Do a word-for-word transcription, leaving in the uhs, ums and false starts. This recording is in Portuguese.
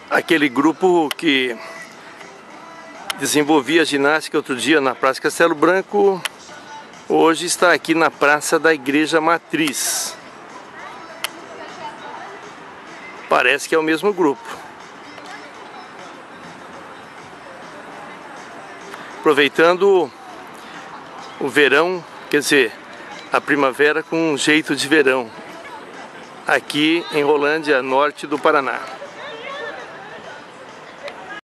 Aquele grupo que desenvolvia ginástica outro dia na Praça Castelo Branco, hoje está aqui na Praça da Igreja Matriz. Parece que é o mesmo grupo. Aproveitando o verão, quer dizer, a primavera com um jeito de verão, aqui em Rolândia, norte do Paraná.